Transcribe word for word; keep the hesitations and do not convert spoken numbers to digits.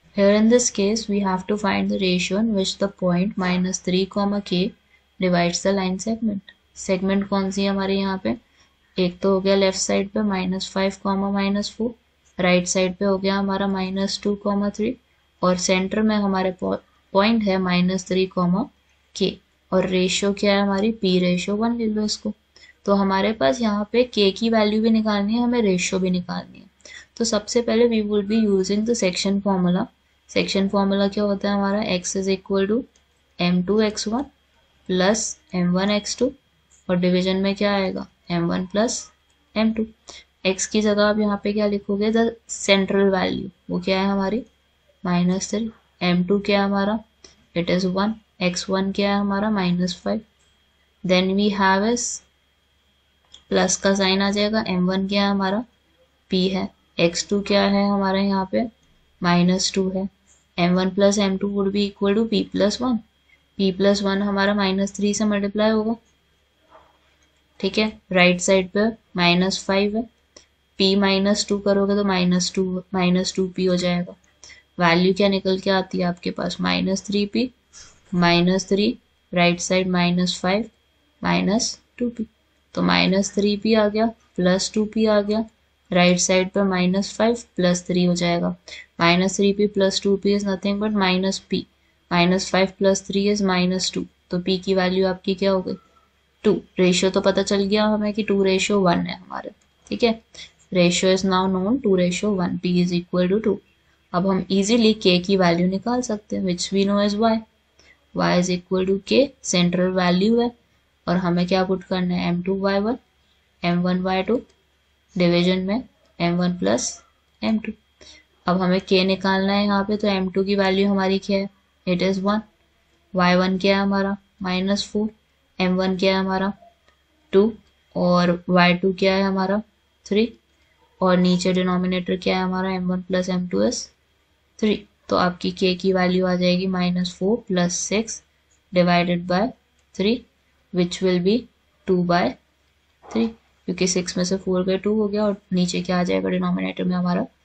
Here in this case we have to find the ratio in which the point minus three comma k divides the line segment. Segment कौन सी है हमारे यहाँ पे? एक तो हो गया लेफ्ट साइड पे minus five comma minus four, right side पे हो गया हमारा माइनस टू कॉमा थ्री, और सेंटर में हमारे पॉइंट है माइनस थ्री कॉमा के, और रेशियो क्या है हमारी पी रेशियो वन ले लो इसको। तो हमारे पास यहाँ पे के की वैल्यू भी निकालनी है, हमें रेशियो भी निकालनी है। तो सबसे पहले we would be using the section formula. Section formula क्या होता है हमारा? x is equal to m two x one plus m one x two, और डिवीजन में क्या आएगा? M one plus m two. x की जगह आप यहाँ पे क्या लिखोगे? द सेंट्रल वैल्यू, वो क्या है हमारी? Minus three. एम टू क्या है हमारा? It is one. X one क्या है हमारा? Minus five. Then we have इस प्लस का साइन आ जाएगा। एम वन क्या है हमारा? p है। एक्स टू क्या है हमारा यहाँ पे? माइनस टू है। M one plus m two would be equal to p plus one. P plus one हमारा माइनस थ्री से मल्टीप्लाई होगा, ठीक है। राइट साइड पे माइनस फाइव है, p माइनस टू करोगे तो minus two minus two p हो जाएगा। वैल्यू क्या निकल के आती है आपके पास? Minus three p minus three, right side minus five minus two p, तो माइनस थ्री पी आ गया प्लस टू पी आ गया, राइट साइड पर माइनस फाइव प्लस थ्री हो जाएगा। Minus three p plus two p is nothing but minus p, minus five plus three is minus two, तो p की value आपकी क्या हो गई? टू। रेशियो तो पता चल गया हमें कि टू रेशियो वन है हमारे, ठीक है। Ratio is now known to ratio one, p is equal to two. अब हम इजीली के की वैल्यू निकाल सकते हैं, which we know is y. Y is equal to k, central value है, और हमें क्या पुट करना है? M two y one m one y two, division में m one plus m two. अब हमें के निकालना है यहाँ पे, तो एम टू की वैल्यू हमारी क्या है? It is one. Y one क्या है हमारा? Minus four. एम वन क्या है हमारा? टू, और वाई टू क्या है हमारा? थ्री, और नीचे डिनोमिनेटर क्या है हमारा? M one plus m two is three. तो आपकी के की वैल्यू आ जाएगी minus four plus six divided by three, which will be two by three, क्योंकि सिक्स में से फोर गए टू हो गया, और नीचे क्या आ जाएगा डिनोमिनेटर में हमारा?